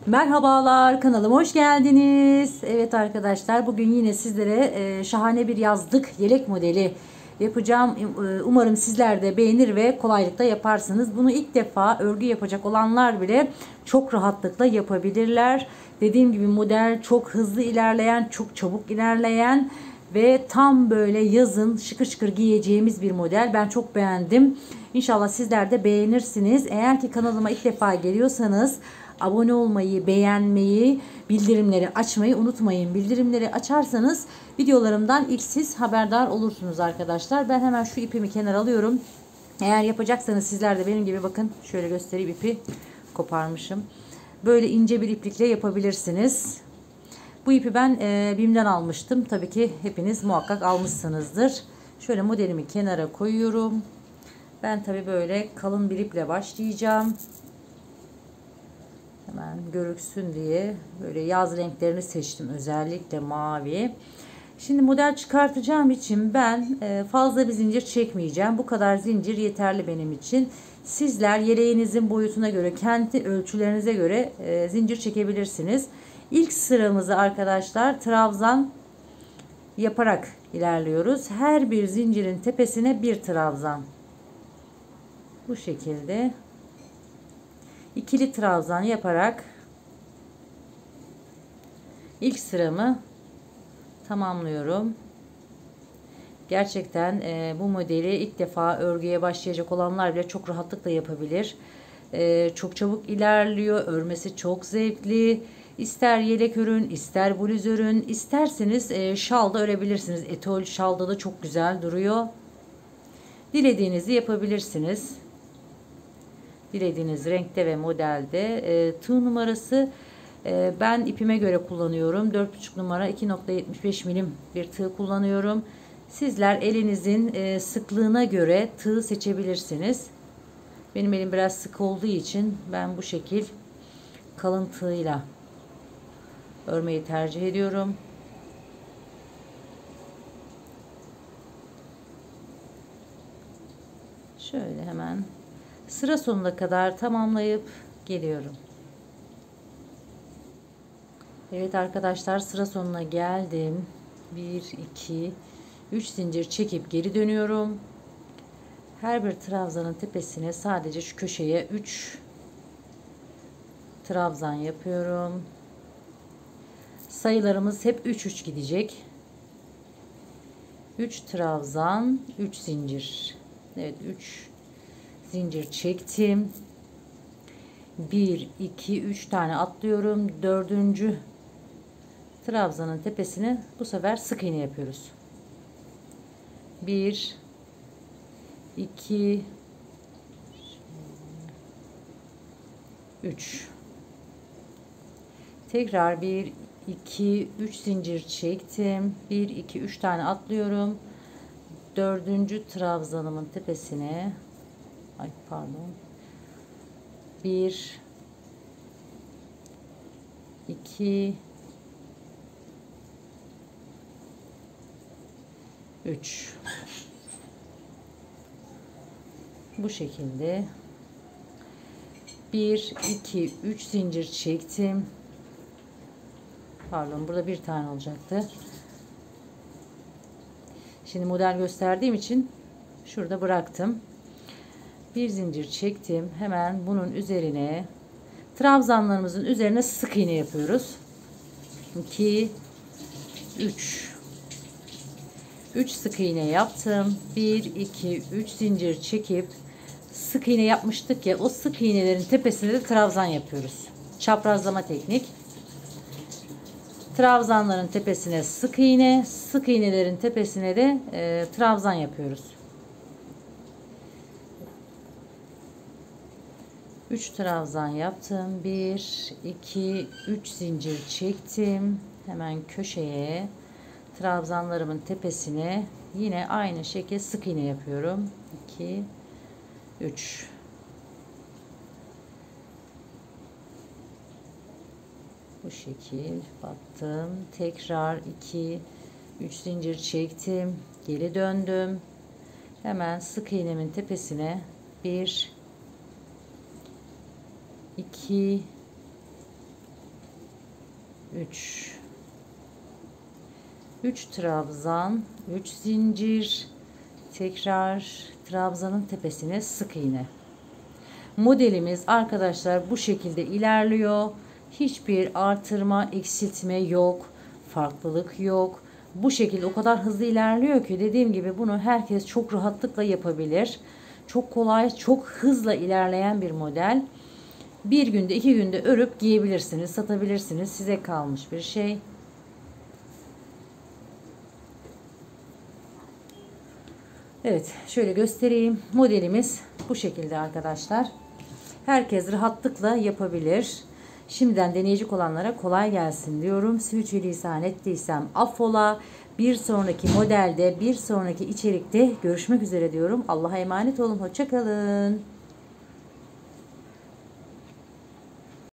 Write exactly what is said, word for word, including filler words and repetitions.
Merhabalar, kanalıma hoş geldiniz. Evet arkadaşlar, bugün yine sizlere e, şahane bir yazlık yelek modeli yapacağım. E, umarım sizler de beğenir ve kolaylıkla yaparsınız. Bunu ilk defa örgü yapacak olanlar bile çok rahatlıkla yapabilirler. Dediğim gibi model çok hızlı ilerleyen, çok çabuk ilerleyen ve tam böyle yazın şıkır şıkır giyeceğimiz bir model. Ben çok beğendim. İnşallah sizler de beğenirsiniz. Eğer ki kanalıma ilk defa geliyorsanız abone olmayı, beğenmeyi, bildirimleri açmayı unutmayın. Bildirimleri açarsanız videolarımdan ilk siz haberdar olursunuz arkadaşlar. Ben hemen şu ipimi kenara alıyorum. Eğer yapacaksanız sizler de benim gibi bakın şöyle göstereyim, ipi koparmışım. Böyle ince bir iplikle yapabilirsiniz. Bu ipi ben e, BİM'den almıştım. Tabii ki hepiniz muhakkak almışsınızdır. Şöyle modelimi kenara koyuyorum. Ben tabii böyle kalın bir iple başlayacağım. Hemen görüksün diye böyle yaz renklerini seçtim, özellikle mavi. Şimdi model çıkartacağım için ben fazla bir zincir çekmeyeceğim. Bu kadar zincir yeterli benim için. Sizler yeleğinizin boyutuna göre, kendi ölçülerinize göre zincir çekebilirsiniz. İlk sıramızı arkadaşlar trabzan yaparak ilerliyoruz. Her bir zincirin tepesine bir trabzan. Bu şekilde ikili trabzan yaparak ilk sıramı tamamlıyorum. Gerçekten e, bu modeli ilk defa örgüye başlayacak olanlar bile çok rahatlıkla yapabilir. E, çok çabuk ilerliyor. Örmesi çok zevkli. İster yelek örün, ister bluz örün, isterseniz e, şal da örebilirsiniz. Etol şalda da çok güzel duruyor. Dilediğinizi yapabilirsiniz. Dilediğiniz renkte ve modelde. E, tığ numarası e, ben ipime göre kullanıyorum. dört buçuk numara iki nokta yetmiş beş milim bir tığ kullanıyorum. Sizler elinizin e, sıklığına göre tığ seçebilirsiniz. Benim elim biraz sık olduğu için ben bu şekil kalın tığıyla örmeyi tercih ediyorum. Şöyle hemen sıra sonuna kadar tamamlayıp geliyorum. Evet arkadaşlar, sıra sonuna geldim. bir iki üç zincir çekip geri dönüyorum. Her bir trabzanın tepesine sadece şu köşeye üç trabzan yapıyorum. Sayılarımız hep üç üç gidecek. üç trabzan, üç zincir. Evet, üç zincir çektim. bir iki üç tane atlıyorum. Dördüncü trabzanın tepesine bu sefer sık iğne yapıyoruz. bir iki üç. Tekrar bir iki üç zincir çektim. bir iki üç tane atlıyorum. Dördüncü trabzanımın tepesine, ay pardon, bir iki üç. Bu şekilde bir iki üç zincir çektim. Pardon, burada bir tane olacaktı. Şimdi model gösterdiğim için şurada bıraktım. Bir zincir çektim. Hemen bunun üzerine trabzanlarımızın üzerine sık iğne yapıyoruz. iki üç. üç sık iğne yaptım. bir iki üç zincir çekip sık iğne yapmıştık ya, o sık iğnelerin tepesine de trabzan yapıyoruz. Çaprazlama teknik. Trabzanların tepesine sık iğne, sık iğnelerin tepesine de e, trabzan yapıyoruz. üç trabzan yaptım. bir iki üç zincir çektim. Hemen köşeye trabzanlarımın tepesine yine aynı şekilde sık iğne yapıyorum. iki üç. Bu şekil battım. Tekrar iki üç zincir çektim. Geri döndüm. Hemen sık iğnemin tepesine bir iki üç üç trabzan, üç zincir, tekrar trabzanın tepesine sık iğne. Modelimiz arkadaşlar bu şekilde ilerliyor. Hiçbir artırma, eksiltme yok. Farklılık yok. Bu şekilde o kadar hızlı ilerliyor ki dediğim gibi bunu herkes çok rahatlıkla yapabilir. Çok kolay, çok hızla ilerleyen bir model. Bir günde, iki günde örüp giyebilirsiniz, satabilirsiniz. Size kalmış bir şey. Evet, şöyle göstereyim. Modelimiz bu şekilde arkadaşlar. Herkes rahatlıkla yapabilir. Şimdiden deneyecek olanlara kolay gelsin diyorum. Sürçülisan ettiysem affola. Bir sonraki modelde, bir sonraki içerikte görüşmek üzere diyorum. Allah'a emanet olun. Hoşça kalın.